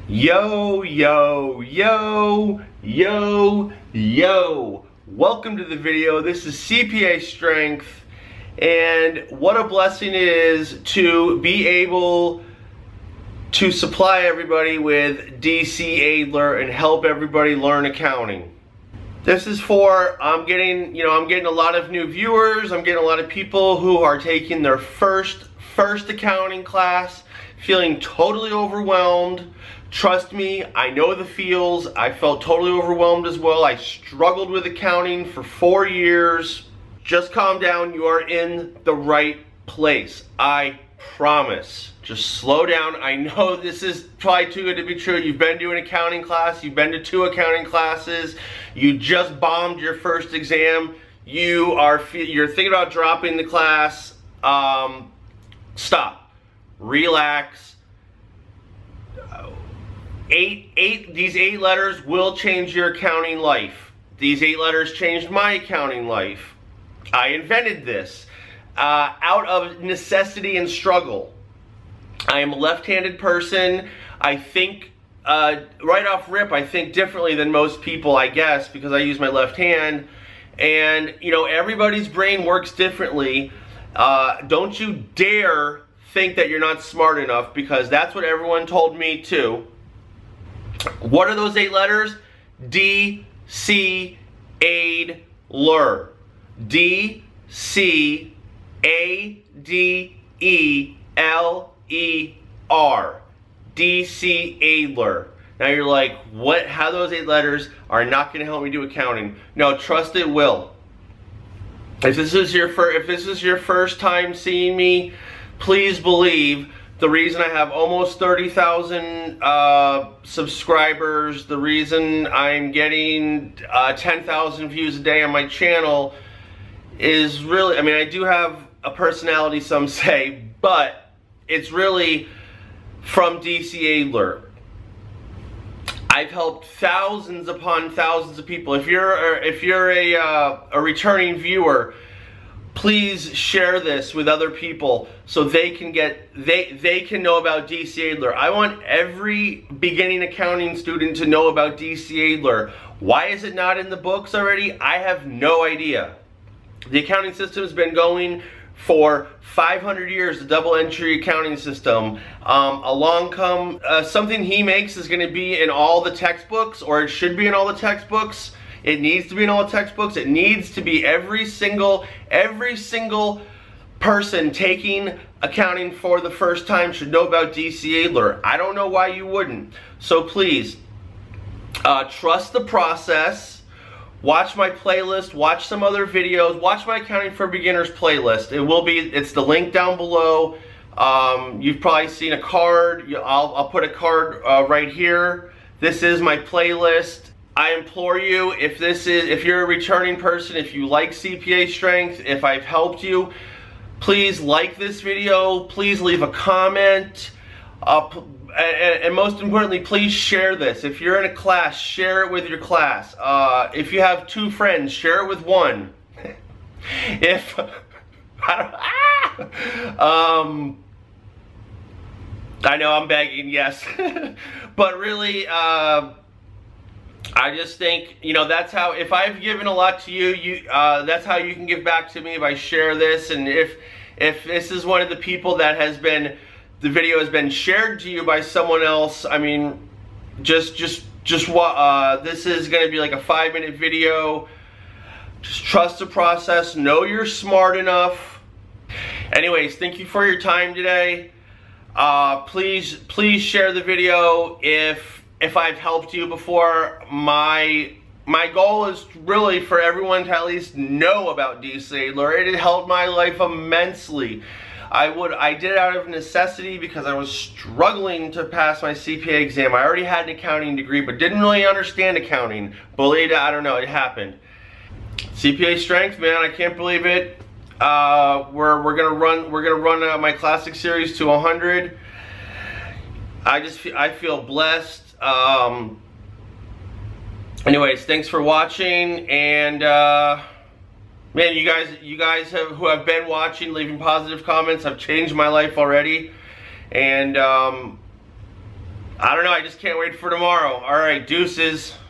Yo, yo, yo, yo, yo. Welcome to the video. This is CPA Strength, and what a blessing it is to be able to supply everybody with DC ADE LER and help everybody learn accounting. This is for, I'm getting a lot of new viewers. I'm getting a lot of people who are taking their first accounting class, feeling totally overwhelmed. Trust me, I know the feels. I felt totally overwhelmed as well. I struggled with accounting for 4 years. Just calm down. You are in the right place. I promise. Just slow down. I know this is probably too good to be true. You've been to an accounting class. You've been to 2 accounting classes. You just bombed your first exam. You're thinking about dropping the class. Stop. Relax. These 8 letters will change your accounting life. These 8 letters changed my accounting life. I invented this out of necessity and struggle. I am a left-handed person. I think, right off rip, I think differently than most people, I guess, because I use my left hand. And, you know, everybody's brain works differently. Don't you dare think that you're not smart enough, because that's what everyone told me too. What are those 8 letters? DC ADE LER. DC ADE LER. DC ADE LER. Now you're like, what? How those 8 letters are not going to help me do accounting? No, trust it will. If this is your first time seeing me, please believe the reason I have almost 30,000 subscribers, the reason I'm getting 10,000 views a day on my channel is really, I mean, I do have a personality, some say, but it's really from DC ADE LER. I've helped thousands upon thousands of people. If you're a returning viewer, please share this with other people so they can know about DC ADE LER. I want every beginning accounting student to know about DC ADE LER. Why is it not in the books already? I have no idea. The accounting system has been going for 500 years, the double entry accounting system. Along come something he makes is going to be in all the textbooks, or it should be in all the textbooks. It needs to be in all the textbooks. It needs to be every single person taking accounting for the first time should know about DC ADE LER. I don't know why you wouldn't. So please, trust the process. Watch my playlist. Watch some other videos. Watch my Accounting for Beginners playlist. It's the link down below. You've probably seen a card. I'll put a card right here. This is my playlist. I implore you, if you're a returning person, if you like CPA Strength, if I've helped you, please like this video, please leave a comment, and most importantly, please share this. If you're in a class, share it with your class. If you have 2 friends, share it with 1. I know I'm begging, yes. But really, I just think, you know, that's how, if I've given a lot to you, that's how you can give back to me, if I share this. And if this is one of the people that the video has been shared to you by someone else, I mean, this is going to be like a 5-minute video. Just trust the process. Know you're smart enough. Anyways, thank you for your time today. Please share the video if I've helped you before. My goal is really for everyone to at least know about DC ADE LER. It helped my life immensely. I did it out of necessity because I was struggling to pass my CPA exam. I already had an accounting degree, but didn't really understand accounting. Believe it, I don't know, it happened. CPA Strength, man, I can't believe it. We're gonna run my classic series to 100. I feel blessed. Anyways, thanks for watching, and man, you guys who have been watching, leaving positive comments, have changed my life already. And I don't know, I just can't wait for tomorrow. All right, deuces.